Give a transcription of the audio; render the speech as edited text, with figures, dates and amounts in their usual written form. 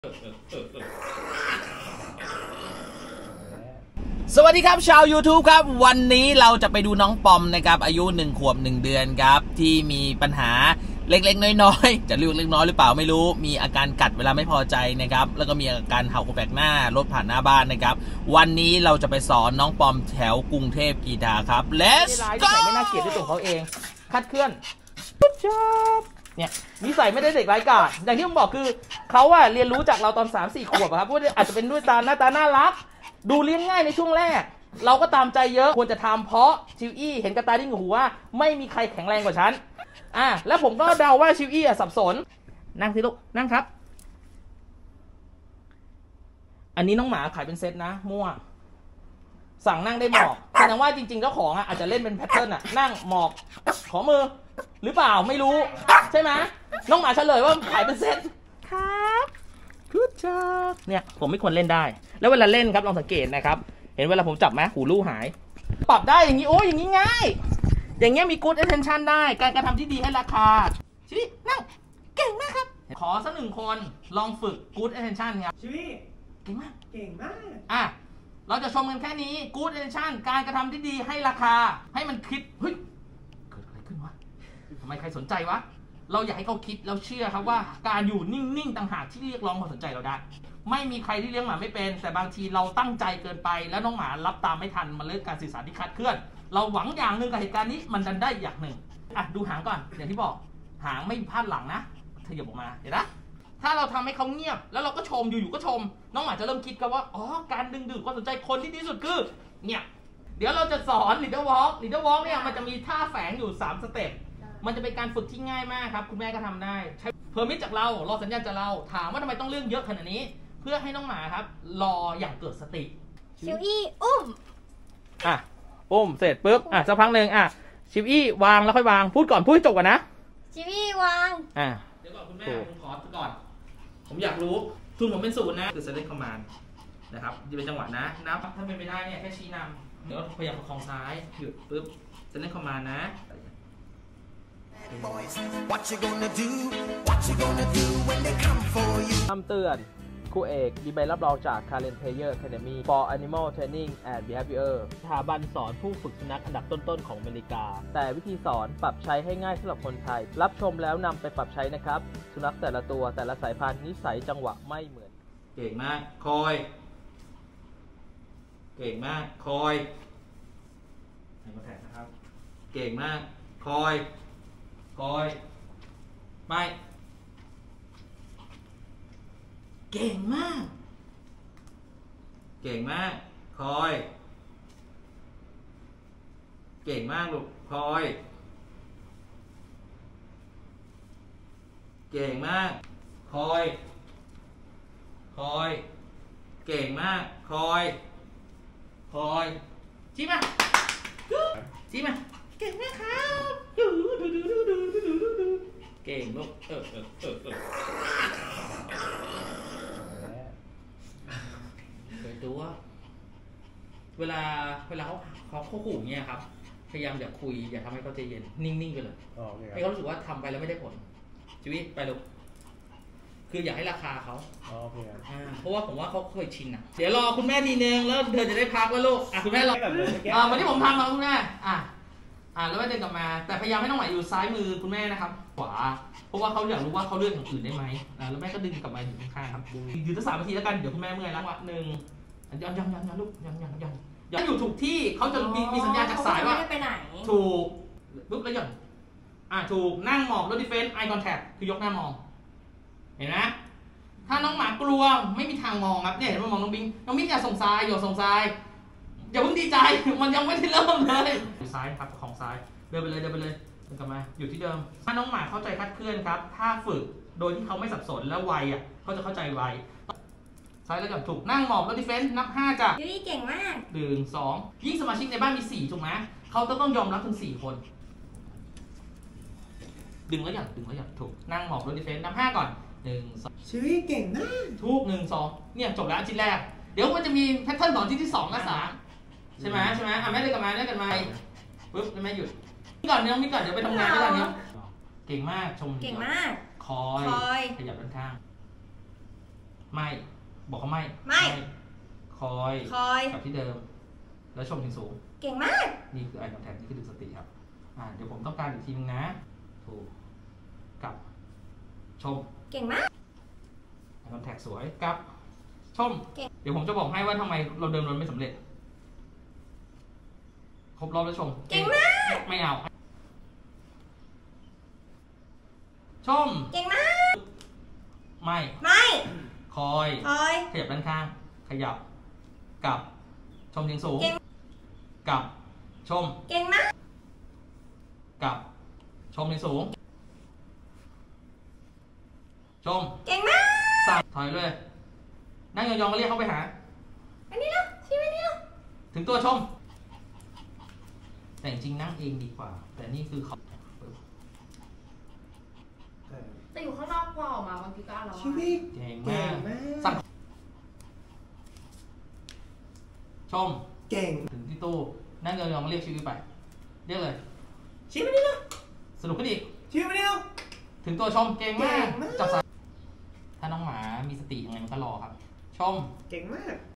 สวัสดีครับชาว YouTube ครับวันนี้เราจะไปดูน้องปอมนะครับอายุ1 ขวบ 1 เดือนครับที่มีปัญหาเล็กๆน้อยๆจะเรียกเล็กน้อยหรือเปล่าไม่รู้มีอาการกัดเวลาไม่พอใจนะครับแล้วก็มีอาการเห่าแปลกหน้ารถผ่านหน้าบ้านนะครับวันนี้เราจะไปสอนน้องปอมแถวกรุงเทพกีฬาครับ Let's go ไม่น่าเกลียดด้วยตัวเขาเองคัดเคลื่อนเนี่ยนิสัยไม่ได้เด็กไร้กาจอย่างที่ผมบอกคือเขาอะเรียนรู้จากเราตอน 3-4 ขวบครับเพราะอาจจะเป็นด้วยหน้าตาน่ารักดูเลี้ยงง่ายในช่วงแรกเราก็ตามใจเยอะควรจะทำเพราะชิวอี้เห็นกระตาดิ้งหูว่าไม่มีใครแข็งแรงกว่าฉันแล้วผมก็เดาว่าชิวอี้สับสนนั่งสิลูกนั่งครับอันนี้น้องหมาขายเป็นเซตนะมั่วสั่งนั่งได้หมอบแสดงว่าจริงๆเจ้าของอาจจะเล่นเป็นแพทเทิร์นนั่งหมอบขอมือหรือเปล่าไม่รู้ใช่ไหมน้องหมาเฉลยว่าขายเป็นเซตครับgood job เนี่ยผมไม่ควรเล่นได้แล้วเวลาเล่นครับลองสังเกตนะครับเห็นเวลาผมจับไหมหูลู่หายปรับได้อย่างนี้โอ้ยอย่างนี้ง่ายอย่างเงี้ยมี good attention ได้การกระทำที่ดีให้ราคาชิวินั่งเก่งมากครับขอสัก1 คนลองฝึก good attention ครับชิวิเก่งมากเก่งมากเราจะชมกันแค่นี้ good attention การกระทำที่ดีให้ราคาให้มันคิดเฮ้ยเกิดอะไรขึ้นวะทำไมใครสนใจวะเราอยากให้เขาคิดเราเชื่อครับว่าการอยู่นิ่งๆต่างหากที่เรียกร้องความสนใจเราได้ไม่มีใครที่เลี้ยงหมาไม่เป็นแต่บางทีเราตั้งใจเกินไปแล้วน้องหมารับตามไม่ทันมันเรื่องการสื่อสารที่คลาดเคลื่อนเราหวังอย่างหนึ่งกับเหตุการณ์นี้มันดันได้อย่างหนึ่งดูหางก่อนอย่างที่บอกหางไม่พลาดหลังนะเธออย่าบอกมาเดี๋ยวนะถ้าเราทำให้เขาเงียบแล้วเราก็ชมอยู่ๆก็ชมน้องหมาจะเริ่มคิดกันว่าอ๋อการดึงดูดความสนใจคนที่ดีที่สุดคือเนี่ยเดี๋ยวเราจะสอน leader walk เนี่ยมันจะมีท่าแฝงอยู่3 สเต็ปมันจะเป็นการฝึกที่ง่ายมากครับคุณแม่ก็ทำได้ใช้เพอร์มิทจากเรารอสัญญาณจากเราถามว่าทำไมต้องเรื่องเยอะขนาดนี้เพื่อให้น้องหมาครับรออย่างเกิดสติชิวอี้อุ้มอุ้มเสร็จปุ๊บสักพักหนึ่งชิวอี้วางแล้วค่อยวางพูดก่อนพูดให้จบก่อนนะชิวอี้วางเดี๋ยวก่อนคุณแม่ผมขอก่อนผมอยากรู้ทุนผมเป็น0นะคือ select command นะครับจะเป็นจังหวะนะนับถ้าเป็นไม่ได้เนี่ยแค่ชี้นำเดี๋ยวพยายามประคองซ้ายหยุดปุ๊บ select command นะคำเตือนครูเอกมีใบรับรองจาก Karen Player Academy for Animal Training and Behavior สถาบันสอนผู้ฝึกสุนัขอันดับต้นๆของอเมริกาแต่วิธีสอนปรับใช้ให้ง่ายสำหรับคนไทยรับชมแล้วนำไปปรับใช้นะครับสุนัขแต่ละตัวแต่ละสายพันธุ์นิสัยจังหวะไม่เหมือนเก่งมากคอยเก่งมากคอยให้มาแทนนะครับเก่งมากคอยไม่เก่งมากคอยเก่งมากลูกคอยเก่งมากคอยเก่งมากคอยชี้มาเก่งมากครับเก่งลูกเคยดูว่าเวลาเขาขู่เงี้ยครับพยายามอย่าคุยอย่าทำให้เขาใจเย็นนิ่งๆไปเลยให้เขารู้สึกว่าทำไปแล้วไม่ได้ผลชีวิตไปลูกคืออยากให้ราคาเขาเพราะว่าผมว่าเขาเคยชินเดี๋ยวรอคุณแม่ทีนึงแล้วเธอจะได้พักแล้วลูกคุณแม่รอวันที่ผมทำมาคุณแม่แล้วก็เดินกลับมาแต่พยายามให้น้องหมาอยู่ซ้ายมือคุณแม่นะครับขวาเพราะว่าเขาอยากรู้ว่าเขาเลือกอย่างอื่นได้ไหมแล้วแม่ก็ดึงกลับมาอยู่ข้างๆครับอยู่ตั้ง3 นาทีแล้วกันเดี๋ยวคุณแม่เมื่อยแล้ว1ยังลูกยังอยู่ถูกที่เขาจะมีสัญญาณจากสายว่าถูกปุ๊บแล้วอย่างถูกนั่งมองรถดิเฟนซ์ไอคอนแทคคือยกหน้ามองเห็นไหมถ้าน้องหมากลัวไม่มีทางมองครับเนี่ยเห็นว่ามองน้องบิ๊กอย่าส่งซ้ายอย่าส่งซ้ายอย่าเพิ่งดีใจมันยังไม่ได้เริ่มเลยซ้ายครับของซ้ายเดินไปเลยเดินกลับมาอยู่ที่เดิมถ้าน้องหมาเข้าใจคลาดเคลื่อนครับถ้าฝึกโดยที่เขาไม่สับสนและไวเขาจะเข้าใจไวซ้ายแล้วกับถูกนั่งหมอบแล้วดิเฟนซ์นับ5จ้ะยูรี่เก่งมาก 1 2ยิ่งสมาชิกในบ้านมี4ถูกไหมเขาต้องยอมรับถึง4 คนดึงแล้วอย่างถูกนั่งหมอบแล้วดิเฟนซ์นับ5ก่อน1 2 ชิวิเก่งนะถูก1 2เนี่ยจบแล้วชิ้นแรกเดี๋ยวมันจะมีแพทเทิร์น2ชิ้นที่2และ3ใช่ไหมแม่เดินกลับมาปุ๊บแม่หยุดนี่ก่อนเดี๋ยวไปทำงานด้วยกันเนี่ยเก่งมากชมเก่งมากคอยขยับด้านข้างไม่บอกเขาไม่ คอยกับที่เดิมแล้วชมถึงสูงเก่งมากนี่คือ eye contact นี่คือดึงสติครับเดี๋ยวผมต้องการอีกทีนึงนะถูกกับชมเก่งมาก eye contact สวยกับชมเดี๋ยวผมจะบอกให้ว่าทำไมเราเดินรถไม่สำเร็จครบรอบแล้วชมเก่งมากไม่เอาชมเก่งมากไม่คอยขยับด้านข้างขยับกับชมเสียงสูงกับชมเก่งมากกับชมเสียงสูงชมเก่งมากสั่งถอยเลยนั่งยองๆก็เรียกเข้าไปหาอันนี้แล้วชี้ไปนี่แล้วถึงตัวชมแต่จริงนั่งเองดีกว่าแต่นี่คือเขาแต่อยู่ข้างนอกพอออกมาบางทีก็อร่อยชีวิตเก่งมากสั่งชมเก่งถึงที่ตู้นั่งยองๆมาเรียกชีวิตไปเรียกเลยชี้ไปนี่แล้วสนุกขึ้นอีกชี้ไปนี่แล้วถึงตัวชมเก่งมากจับสายถ้าน้องหมามีสติยังไงมันก็รอครับชมเก่งมาก